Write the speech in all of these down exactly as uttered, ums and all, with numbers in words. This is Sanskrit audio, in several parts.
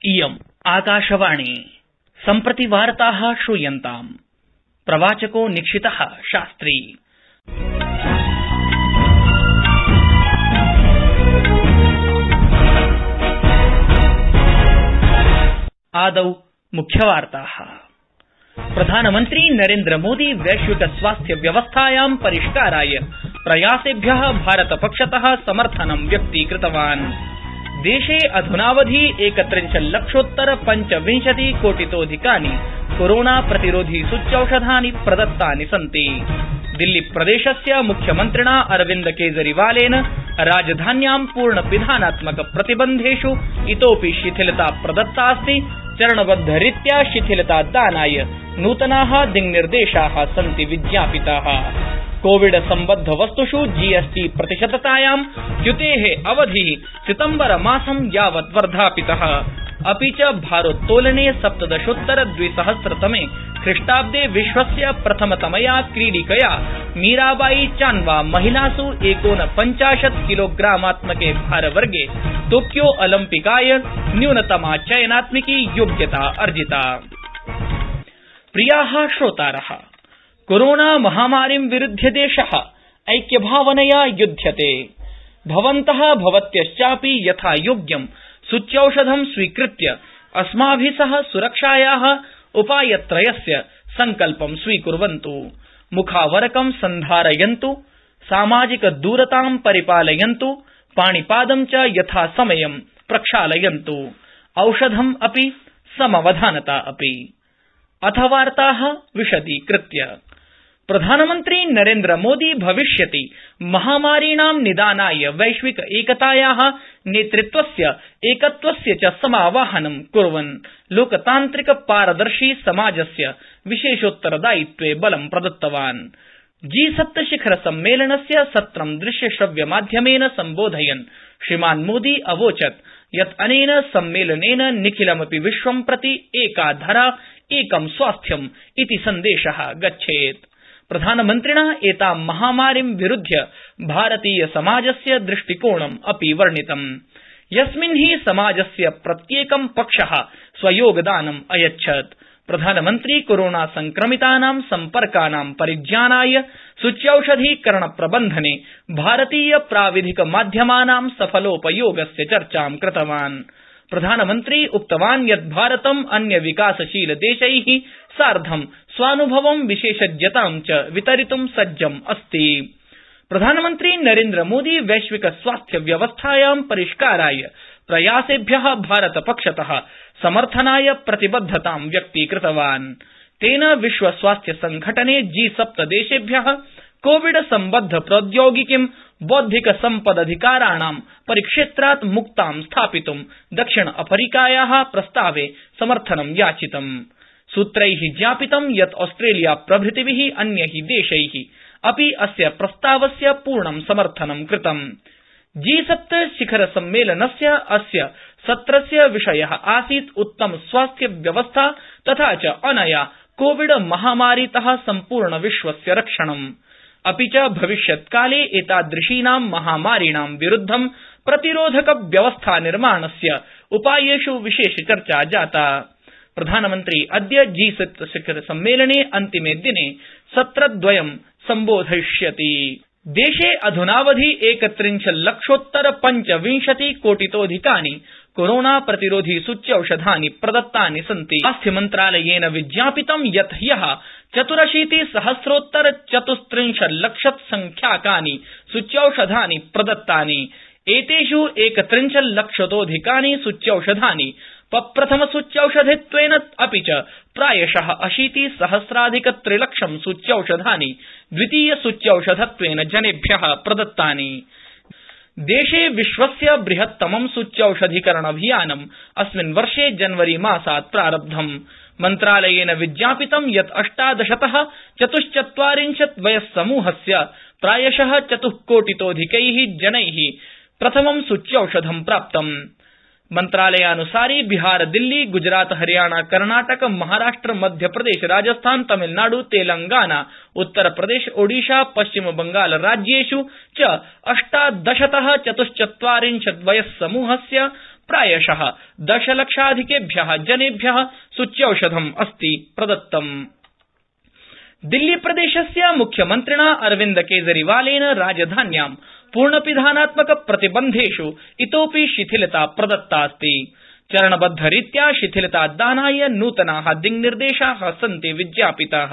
इयम् आकाशवाणी सम्प्रति वार्ताः श्रूयन्ताम्। प्रवाचको निक्षितः शास्त्री। आदौ मुख्यवार्ताः। प्रधानमन्त्री नरेन्द्र मोदी वैश्विक स्वास्थ्य व्यवस्थायां परिष्काराय प्रयासेभ्यः भारतपक्षतः समर्थनं व्यक्तीकृतवान्। देशे अधुनावधि एकत्रिंशल्लक्षोत्तर पञ्चविंशति कोटितोऽधिकानि कोरोना प्रतिरोधि सूच्यौषधानि प्रदत्तानि सन्ति। दिल्ली प्रदेशस्य मुख्यमन्त्रिणा अरविन्द केजरीवालेन राजधान्यां पूर्णपिधानात्मक प्रतिबन्धेषु इतोऽपि शिथिलता प्रदत्ता अस्ति। चरणबद्धरीत्या शिथिलतादानाय नूतनाः दिङ्निर्देशाः सन्ति विज्ञापिताः। कोविड सम्बद्ध वस्तुषु जीएसटी प्रतिशततायां च्युतेः अवधिः सितम्बरमासं यावत् वर्धापितः। अपि च भारोत्तोलने सप्तदशोत्तर द्विसहस्रतमे ख्रीष्टाब्दे विश्वस्य प्रथमतमया क्रीडिकया मीराबाई चान्वा महिलासु एकोनपञ्चाशत् किलोग्रामात्मके भारवर्गे टोक्यो ओलम्पिकाय न्यूनतमा चयनात्मिकी योग्यता अर्जिता। प्रियाः श्रोतारः, कोरोना महामारीं विरुध्य देशः ऐक्यभावनया युध्यते। भवन्तः भवत्यश्चापि यथा योग्यं सूच्यौषधं स्वीकृत्य अस्माभिः सह सुरक्षायाः उपायत्रयस्य सङ्कल्पं स्वीकुर्वन्तु। मुखावरकं सन्धारयन्तु, सामाजिकदूरतां परिपालयन्तु, पाणिपादं च यथासमयं प्रक्षालयन्तु, औषधम् अपि समवधानता अपि। अथ वार्ताः विशदीकृत्य। प्रधानमन्त्री नरेन्द्र मोदी भविष्यति महामारीणां निदानाय वैश्विक एकतायाः नेतृत्वस्य एकत्वस्य च समावाहनं कुर्वन् लोकतान्त्रिक पारदर्शी समाजस्य विशेषोत्तरदायित्वे बलं प्रदत्तवान्। जी सप्त शिखर सम्मेलनस्य सत्रं दृश्यश्रव्यमाध्यमेन सम्बोधयन् श्रीमान् मोदी अवोचत् यत् अनेन सम्मेलनेन निखिलमपि विश्वं प्रति एका धरा एकं स्वास्थ्यम् इति सन्देशः गच्छेत्। प्रधानमन्त्रिणा एतां महामारीं विरुध्य भारतीय समाजस्य दृष्टिकोणम् अपि वर्णितम्, यस्मिन् हि समाजस्य प्रत्येकं पक्षः स्वयोगदानम् अयच्छत्। प्रधानमन्त्री कोरोना संक्रमितानां सम्पर्कानां परिज्ञानाय सूच्यौषधीकरण प्रबन्धने भारतीय प्राविधिक माध्यमानां सफलोपयोगस्य चर्चां कृतवान्। प्रधानमन्त्री उक्तवान् यत् भारतम् अन्य विकासशील देशैः सार्धं स्वानुभवं विशेषज्ञतां च वितरितुं सज्जम् अस्ति। प्रधानमन्त्री नरेन्द्र मोदी वैश्विक स्वास्थ्य व्यवस्थायां परिष्काराय प्रयासेभ्यः भारतपक्षतः समर्थनाय प्रतिबद्धतां व्यक्तीकृतवान्। तेन विश्व स्वास्थ्य संघटने जी सप्त देशेभ्यः कोविड सम्बद्ध प्रौद्योगिकीं बौद्धिक सम्पदधिकाराणां परिक्षेत्रात् मुक्तां स्थापितुं दक्षिण अफ्रीकायाः प्रस्तावे समर्थनं याचितम्। सूत्रैः ज्ञापितं यत् ऑस्ट्रेलिया प्रभृतिभिः अन्यैः देशैः अपि अस्य प्रस्तावस्य पूर्णं समर्थनं कृतम्। जी सप्त शिखर सम्मेलनस्य अस्य सत्रस्य विषयः आसीत् उत्तम स्वास्थ्य व्यवस्था तथा च अनया कोविड महामारीतः सम्पूर्ण विश्वस्य रक्षणम्। अपि च भविष्यत्काले एतादृशीनां महामारीणां विरुद्धं प्रतिरोधक व्यवस्था निर्माणस्य उपायेषु विशेष चर्चा जाता। प्रधानमन्त्री अद्य जी सप्त शिखर सम्मेलने अन्तिमे दिने सत्रद्वयं सम्बोधयिष्यति। देशे अधुनावधि एकत्रिंशल्लक्षोत्तर पञ्चविंशति कोटितोऽधिकानि कोरोना प्रतिरोधि सूच्यौषधानि प्रदत्तानि सन्ति। स्वास्थ्यमन्त्रालयेन विज्ञापितं यत् ह्यः चतुरशीति सहस्रोत्तर चतुस्त्रिंशल्लक्षत् संख्याकानि सूच्यौषधानि प्रदत्तानि। एतेषु एकत्रिंशल्लक्षतोऽधिकानि सूच्यौषधानि पप्रथम सूच्यौषधित्वेन अपि च प्रायशः अशीति सहस्राधिक त्रिलक्षं सूच्यौषधानि द्वितीय सूच्यौषधत्वेन जनेभ्यः प्रदत्तानि। देशे विश्वस्य बृहत्तमं सूच्यौषधीकरणाभियानम् अस्मिन् वर्षे जनवरी मासात् प्रारब्धम्। मन्त्रालयेन विज्ञापितं यत् अष्टादशतः चतुश्चत्वारिंशत् वयस्समूहस्य प्रायशः चतुःकोटितोऽधिकैः जनैः प्रथमं सूच्यौषधं प्राप्तम्। मन्त्रालयानुसारि बिहार, दिल्ली, गुजरात, हरियाणा, कर्णाटक, महाराष्ट्र, मध्यप्रदेश, राजस्थान, तमिलनाडु, तेलंगाना, उत्तरप्रदेश, ओडिशा, पश्चिम बंगाल राज्येषु च अष्टादशतः चतुश्चत्वारिंशत् वयस्समूहस्य प्रायशः दशलक्षाधिकेभ्यः जनेभ्यः सूच्यौषधम् अस्ति प्रदत्तम्। दिल्ली प्रदेशस्य मुख्यमन्त्रिणा अरविन्द केजरीवालेन राजधान्यां पूर्णपिधानात्मक प्रतिबन्धेष् इतोपि शिथिलता प्रदत्तास्ति। चरणबद्धरीत्या शिथिलतादानाय नूतना दिङ्निर्देशा सन्ति विज्ञापिता।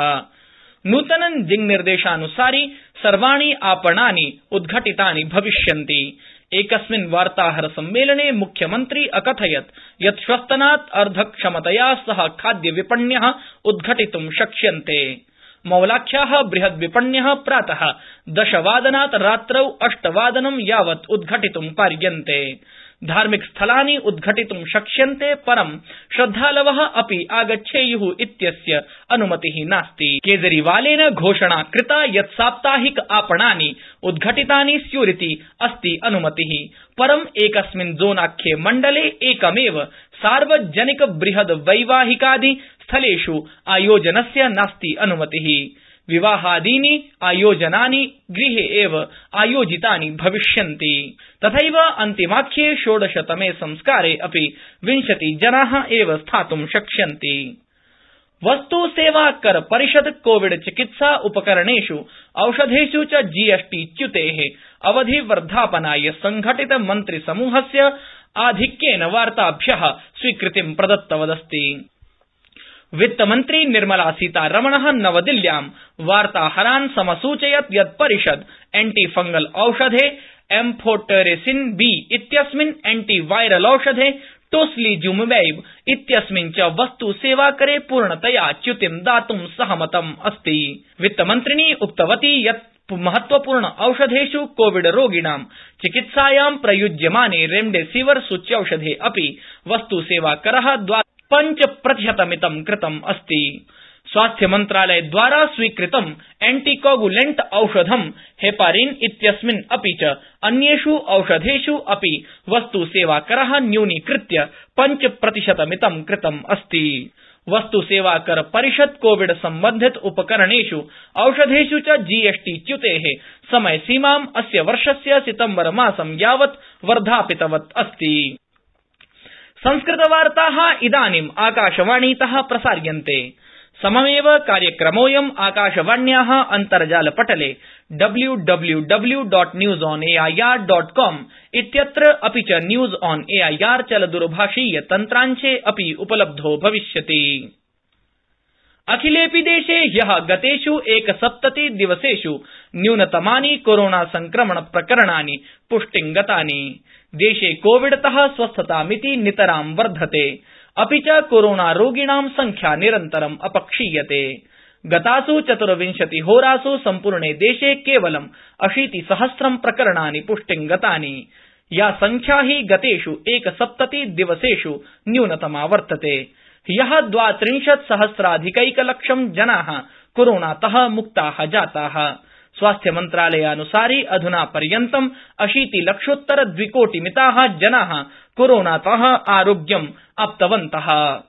नूतन दिङ्निर्देशानुसारि सर्वाणि आपणानि उद्घटितानि भविष्यन्ति। एकस्मिन् वार्ताहर सम्मेलने मुख्यमन्त्री अकथयत् यत् श्वस्तनात् अर्धक्षमतया सह खाद्यविपण्यः उद्घटितुं शक्ष्यन्ते। मौलाख्याः बृहद्विपण्यः प्रातः दशवादनात् रात्रौ अष्टवादनं यावत् उद्घटितुं पार्यन्ते। धार्मिकस्थलानि उद्घटितुं शक्ष्यन्ते, परं श्रद्धालवः अपि आगच्छेयुः इत्यस्य अनुमतिः नास्ति। केजरीवालेन घोषणा कृता यत् साप्ताहिक आपणानि उद्घटितानि स्युरिति अस्ति अनुमतिः, परं एकस्मिन् जोनाख्ये मण्डले एकमेव सार्वजनिक बृहद् वैवाहिकादि स्थलेष् आयोजनस्य नास्ति अनुमतिः। विवाहादीनि आयोजनानि गृहे एव आयोजितानि भविष्यन्ति। तथैव अन्तिमाख्ये षोडशतमे संस्कारे अपि विंशति जनाः एव स्थातुं शक्ष्यन्ति। वस्तु सेवा कर परिषद कोविड चिकित्सा उपकरणेष् औषधेष् च जीएसटी च्युतेः अवधिवर्धापनाय संघटित मन्त्रिसमूहस्य आधिक्येन वार्ताभ्यः स्वीकृतिं प्रदत्तवदस्ति। वित्तमन्त्री निर्मला सीतारमणः नवदिल्ल्यां वार्ताहरान् समसूचयत् यत् परिषद एंटीफंगल औषधे एम्फोटेरेसिन बी इत्यस्मिन् एंटीवायरल औषधे टोस्लीजुमैब इत्यस्मिन् च वस्तु सेवाकरे पूर्णतया च्युतिं दातुं सहमतम् अस्ति। वित्तमन्त्रिणी उक्तवती यत् महत्वपूर्ण औषधेष् कोविड रोगिणां चिकित्सायां प्रयुज्यमाने रेमडेसिविर सूच्यौषधे अपि वस्तु सेवाकरः पञ्च प्रतिशतमितं कृतम् अस्ति। स्वास्थ्य मन्त्रालयद्वारा स्वीकृतं एंटीकोगुलेंट औषधं हेपारिन इत्यस्मिन् अपि च अन्येष् औषधेष् अपि वस्तु सेवाकरः न्यूनीकृत्य पञ्च प्रतिशतमितं कृतम् अस्ति। वस्तु सेवाकर परिषद कोविड सम्बन्धित उपकरणेष् औषधेष् च जीएसटी च्युतेः समयसीमाम् अस्य वर्षस्य सितम्बर मासं यावत् वर्धापितवत् अस्ति। संस्कृतवार्ताः इदानीम् आकाशवाणीतः प्रसार्यन्ते। सममेव कार्यक्रमोऽयम् आकाशवाण्याः अन्तर्जालपटले W W W dot news on AIR dot com इत्यत्र अपि च न्यूज ऑन एआईआर चलदूरभाषीय तन्त्रांशे अपि उपलब्धो भविष्यति। अखिलेऽपि देशे ह्यः गतेष् एकसप्तति दिवसेष् न्यूनतमानि कोरोना संक्रमण प्रकरणानि पुष्टिं गतानि। देशे कोविडतः स्वस्थतामिति नितरां वर्धते, अपि च कोरोना रोगिणां संख्या निरन्तरम् अपक्षीयते। गतासु चतुर्विंशति होरासु सम्पूर्णे देशे केवलं अशीतिसहस्रं प्रकरणानि पुष्टिं गतानि। या संख्या हि गतेष् एकसप्तति दिवसेष् न्यूनतमा वर्तते। ह्यः द्वात्रिंशत् सहस्राधिकैकलक्षं जनाः कोरोनातः मुक्ताः जाताः। स्वास्थ्य मन्त्रालयानुसारि अधुना पर्यन्तम् अशीतिलक्षोत्तर द्विकोटिमिताः जनाः कोरोनातः आरोग्यम् आप्तवन्तः।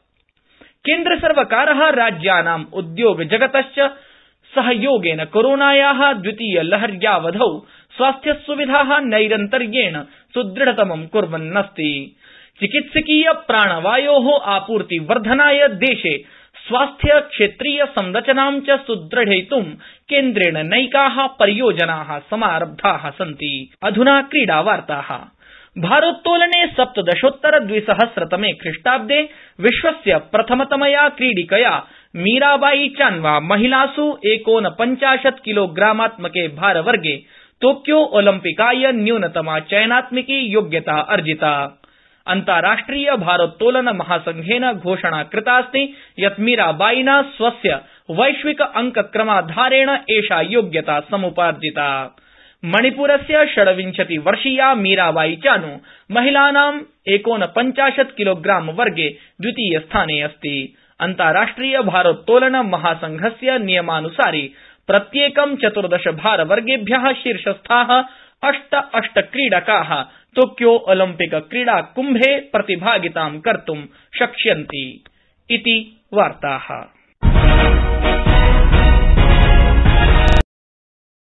केन्द्रसर्वकारः राज्यानाम् उद्योगजगतश्च सहयोगेन कोरोनायाः द्वितीय लहर्यावधौ स्वास्थ्यसुविधाः नैरन्तर्येण सुदृढतमं कुर्वन्नस्ति। चिकित्सकीय प्राणवायोः आपूर्तिवर्धनाय देशे स्वास्थ्य क्षेत्रीय संरचनां च सुदृढयितुं केन्द्रेण नैकाः परियोजनाः समारब्धाः सन्ति। अधुना क्रीडावार्ताः। भारोत्तोलने सप्तदशोत्तर द्विसहस्रतमे ख्रीष्टाब्दे विश्वस्य प्रथमतमया क्रीडिकया मीराबाई चान्वा महिलासु एकोनपञ्चाशत् किलोग्रामात्मके भारवर्गे तोक्यो ओलम्पिकाय न्यूनतमा चयनात्मिकी योग्यता अर्जिता। अन्ताराष्ट्रिय भारोत्तोलन महासंघेन घोषणा कृतास्ति यत् मीराबाईना स्वस्य वैश्विक अंकक्रमाधारेण एषा योग्यता समुपार्जिता। मणिपुरस्य षड्विंशति वर्षीया मीराबाई चानु महिलानाम् एकोनपञ्चाशत् किलोग्राम वर्गे द्वितीय स्थाने अस्ति। अन्ताराष्ट्रिय भारोत्तोलन महासंघस्य नियमानुसारि प्रत्येकं चतुर्दश भारवर्गेभ्यः शीर्षस्थाः अष्ट अष्ट क्रीडकाः तोक्यो ओलम्पिक क्रीडाकुम्भे प्रतिभागितां कर्तुं शक्ष्यन्ति इति वार्ताः।